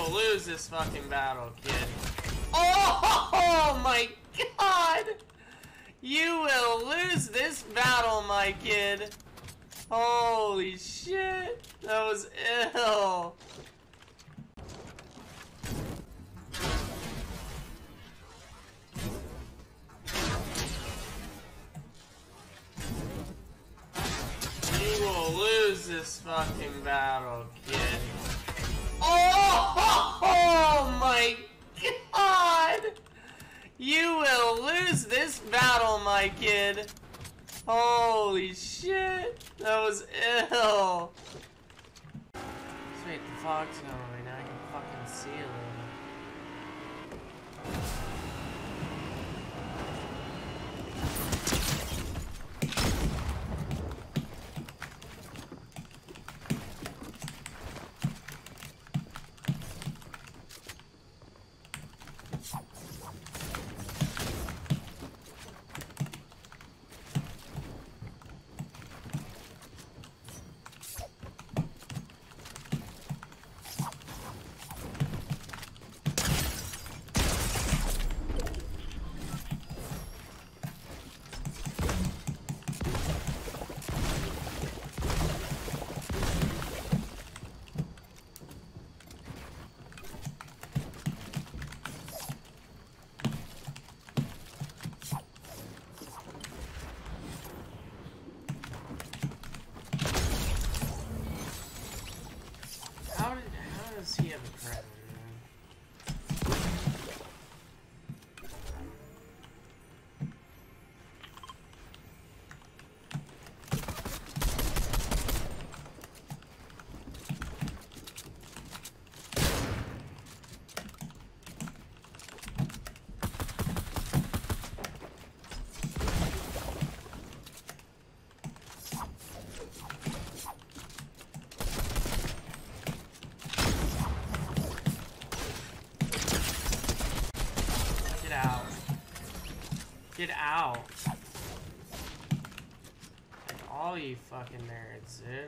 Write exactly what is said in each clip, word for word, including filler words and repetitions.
will lose this fucking battle, kid. Oh my god! You will lose this battle, my kid. Holy shit. That was ill. You will lose this fucking battle, kid. Oh, oh my god! You will lose this battle, my kid. Holy shit. That was ill. Wait, the fog's going away. Now I can fucking see a little. Does he have a crown? Get out. Like all you fucking nerds, dude.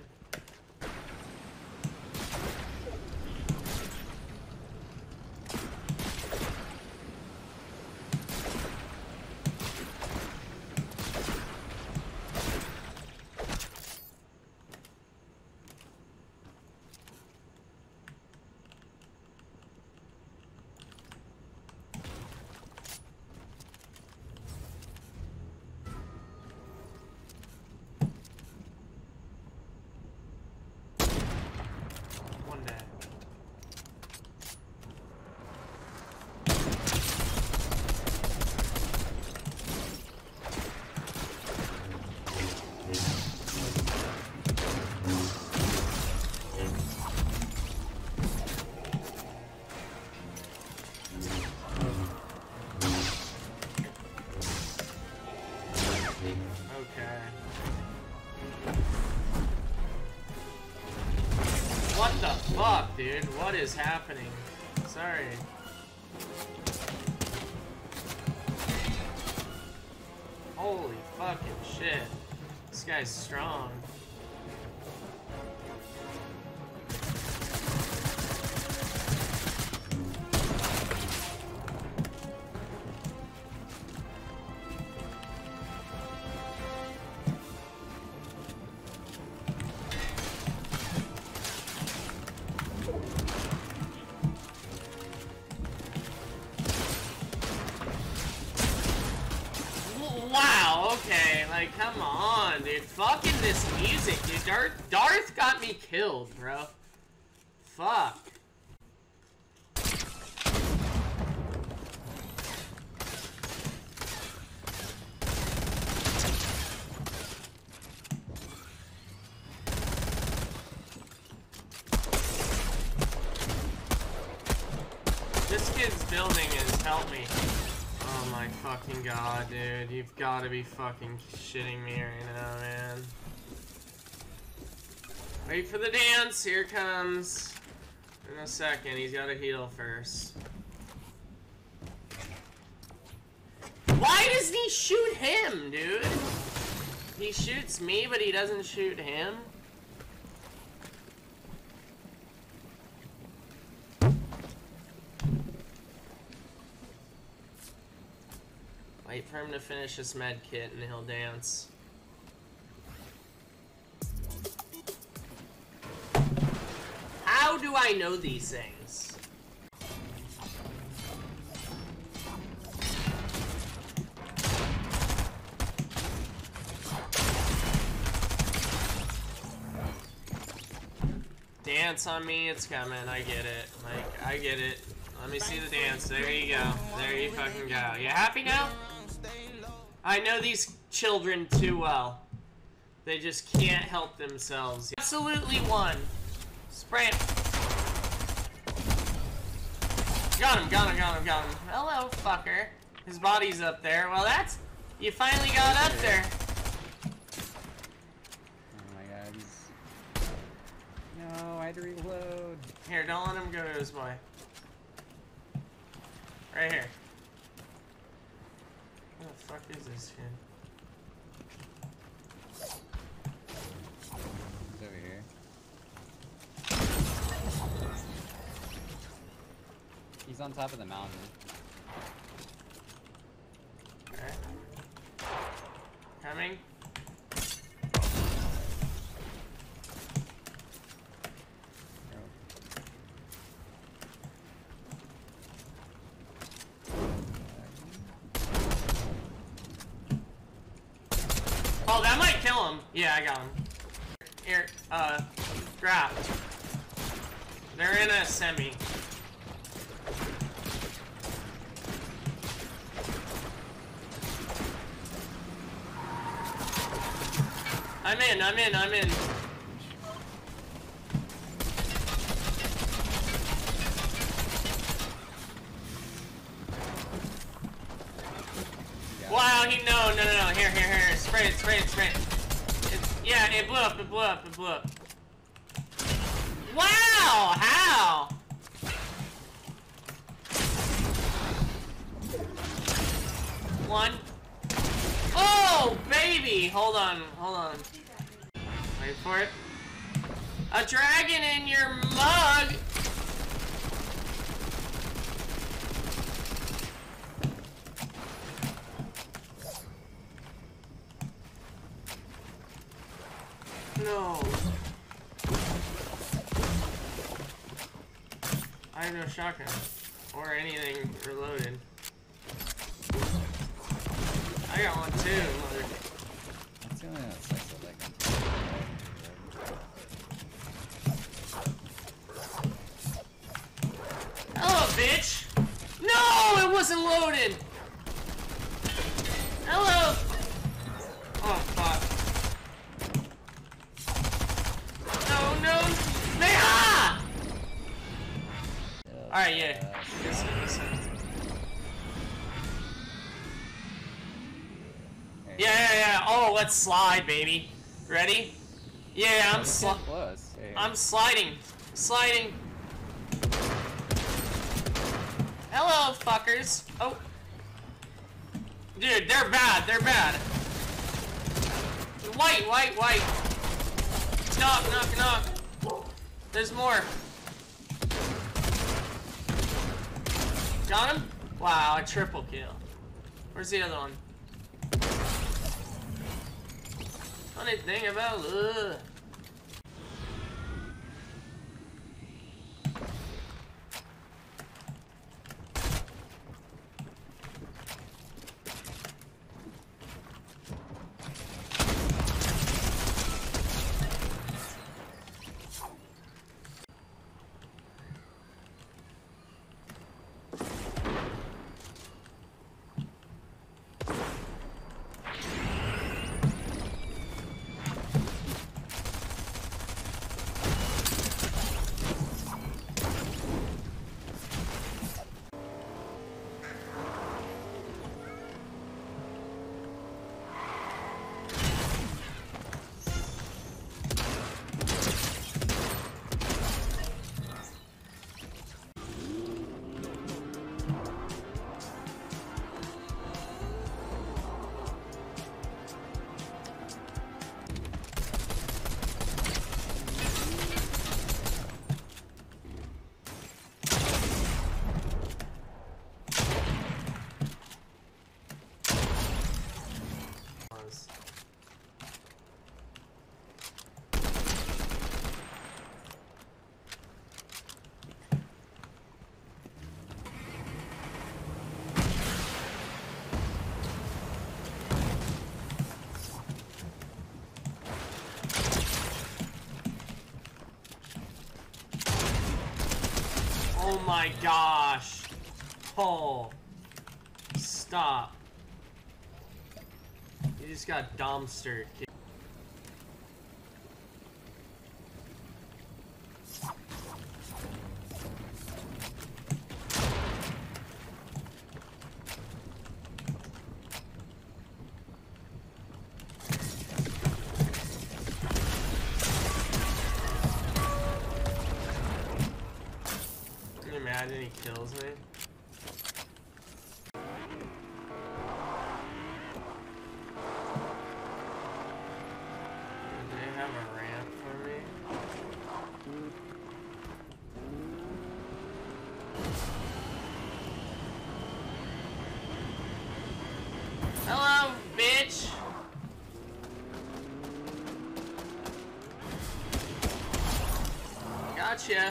What the fuck, dude? What is happening? Sorry. Holy fucking shit. This guy's strong. Like, come on, dude. Fucking this music, dude. Darth, Darth got me killed, bro. Fuck. This kid's building has helped me. Oh my fucking god, dude. You've got to be fucking shitting me right now, man. Wait for the dance. Here it comes. In a second. He's got to heal first. Why doesn't he shoot him, dude? He shoots me, but he doesn't shoot him? Wait for him to finish his med kit and he'll dance. How do I know these things? Dance on me, it's coming, I get it. Like, I get it. Let me see the dance. There you go. There you fucking go. You happy now? I know these children too well. They just can't help themselves. Absolutely one. Sprint. Got him, got him, got him, got him. Hello, fucker. His body's up there. Well, that's... You finally got up there. Oh my god. He's... No, I had to reload. Here, don't let him go to his boy. Right here. What the fuck is this kid? He's over here. He's on top of the mountain. Okay. Coming. Oh, that might kill him. Yeah, I got him. Here, uh, grab. They're in a semi. I'm in, I'm in, I'm in. Wow, he, no, no, no, no, here, here, here, spray it, spray it, spray it. It's, yeah, it blew up, it blew up, it blew up. Wow, how? One. Oh, baby, hold on, hold on. Wait for it. A dragon in your mug. No. I have no shotgun or anything reloaded. I got one too, mother. That's the only one that sucks at that gun. Hello, bitch! No, it wasn't loaded! Hello! Oh, fuck. No, no! Ah! Alright, yeah. Listen, listen. Yeah, yeah, yeah. Oh, let's slide, baby. Ready? Yeah, I'm sli- I'm sliding. Sliding. Hello, fuckers. Oh. Dude, they're bad. They're bad. White, white, white. Knock, knock, knock. There's more. Got him? Wow, a triple kill. Where's the other one? Funny thing about ugh. my gosh. Oh. Stop. You just got dumpstered, kid. Can you imagine he kills me? Hello, bitch! Gotcha.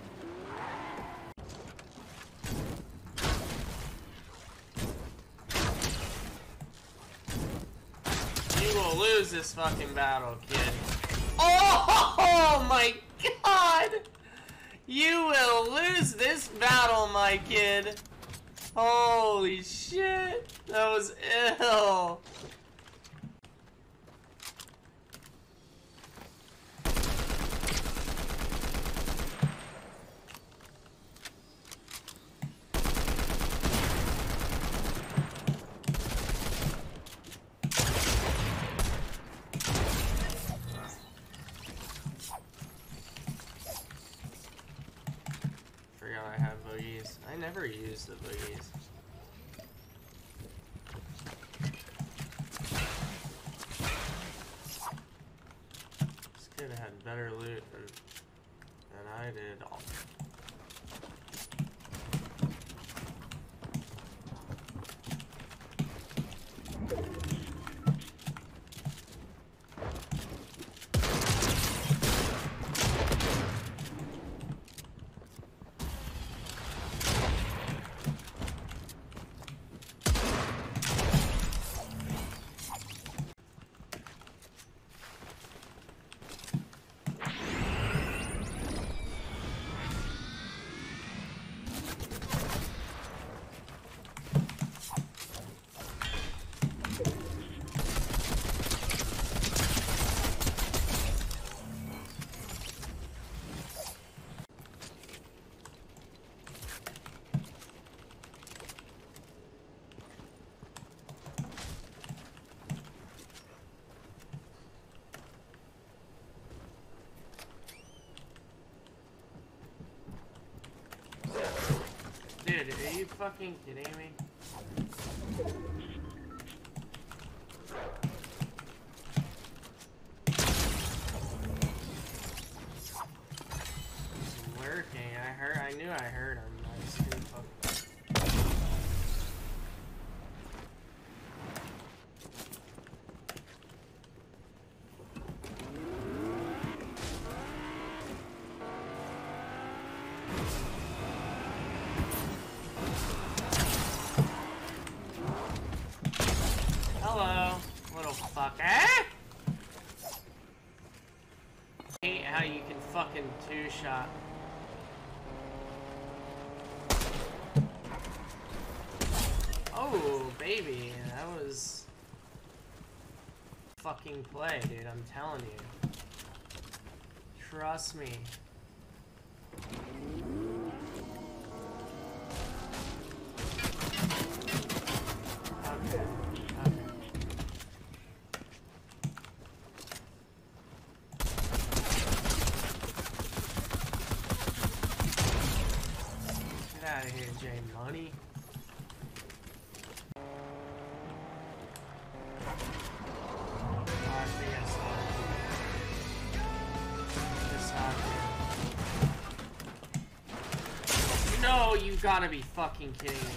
You will lose this fucking battle, kid. Oh my god! You will lose this battle, my kid. Holy shit! That was ill! Forgot I have boogies. I never use the boogies. This kid had better loot than, than I did. Oh. Dude, are you fucking kidding me? He's lurking. I heard. I knew I heard him. I just couldn't fucking. Hello, little fuck. Ah! I hate how you can fucking two-shot. Oh, baby, that was fucking play, dude. I'm telling you. Trust me. Okay. Get out of here, Jay Money. Oh, I think I saw it. Just saw it. No, you gotta be fucking kidding me.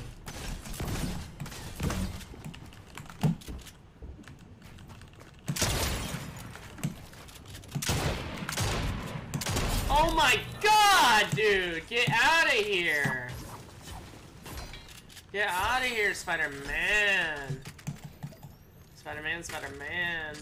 Oh my god, dude! Get out of here! Get out of here, Spider-Man! Spider-Man, Spider-Man.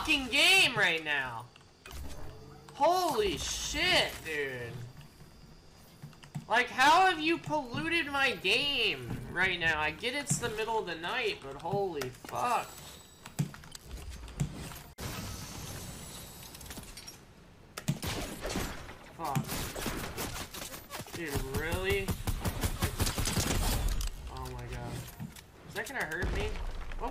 fucking game right now. Holy shit, dude. Like, how have you polluted my game right now? I get it's the middle of the night, but holy fuck. Fuck. Dude, really? Oh my god. Is that gonna hurt me? Oh.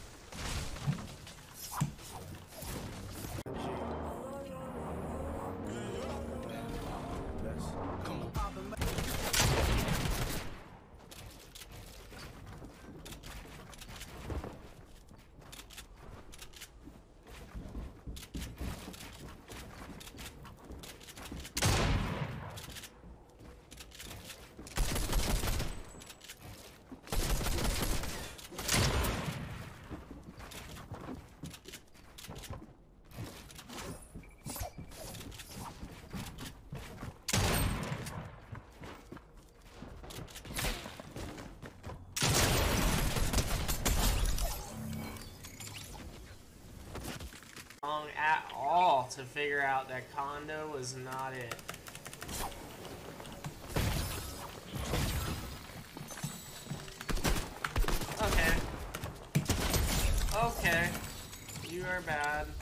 At all to figure out that condo was not it. Okay. Okay. You are bad.